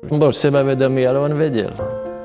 Bol sebavedomý, ale on vedel.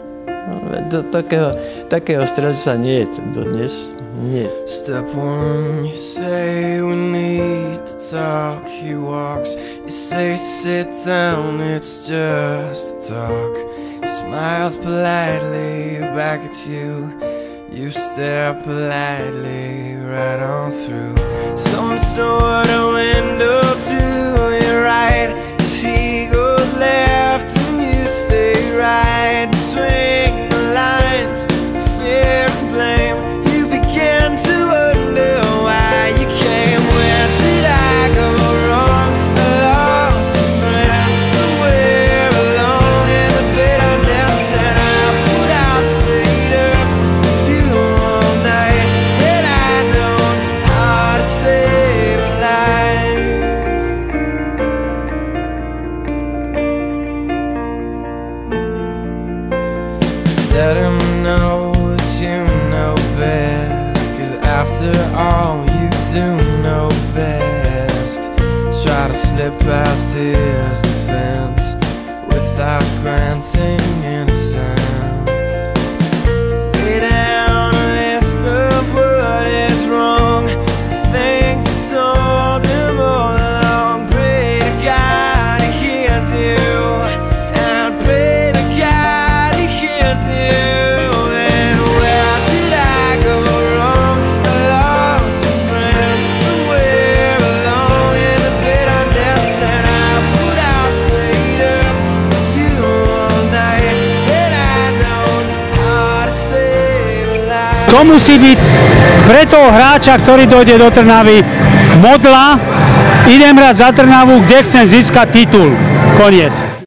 Takého strelca nie je dodnes. Nie. Step one, you say we need to talk. He walks, you say sit down, it's just a talk. He smiles politely back at you. You stare politely right on through some sort of window to your right. As he goes left and you stay right between the lines of fear and blame. You begin to wonder why you came. Where did I go wrong? I lost a friend somewhere alone in the bitterness, and I would have stayed up with you all night had I known how to save a life. Let him know that you know best, 'cause after all you do know best. Try to slip past his defense without granting innocence. Lay down a list of what is wrong, the things you told him all along. Pray to God he hears you, and pray to God he hears you. And where did I go wrong? I lost a friend somewhere alone in the bitterness, and I would have stayed up with you all night had I known how to save a life. To musí byť pre toho hráča, ktorý dojde do Trnavy, modla, idem hrať za Trnavu, kde chcem získať titul. Koniec.